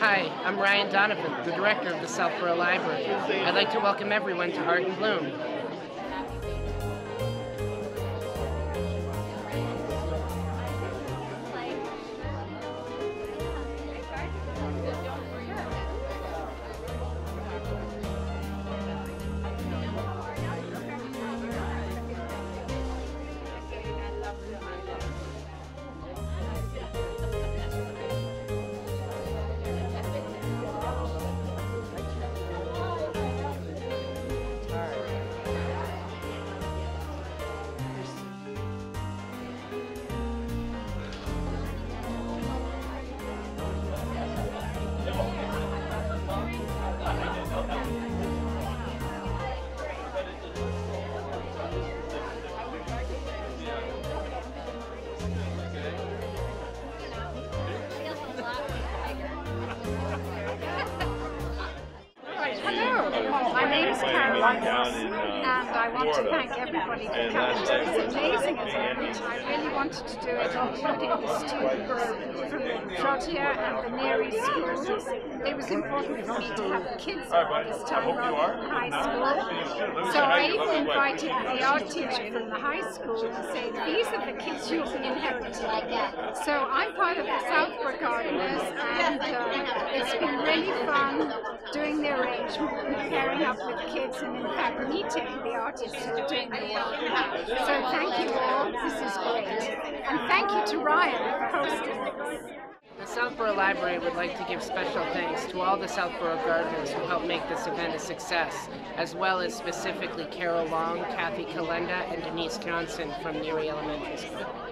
Hi, I'm Ryan Donovan, the director of the Southborough Library. I'd like to welcome everyone to Art in Bloom. Hello, my name is Caroline Wilson, and I want to thank everybody for coming to this amazing event. I really wanted to do it, including the students from Trotia and the Neri schools. It was important for me to have the kids on this time rather than high school. So I even invited the art teacher from the high school to say, these are the kids you'll be inheriting. So I'm part of the Southborough Gardeners, and it's been really fun doing the arrangement and pairing up with kids, and in fact meeting the artists who are doing the work. So thank you all, this is great. And thank you to Ryan for hosting this. The Southborough Library would like to give special thanks to all the Southborough gardeners who helped make this event a success, as well as specifically Carol Long, Kathy Kalenda, and Denise Johnson from Neri Elementary School.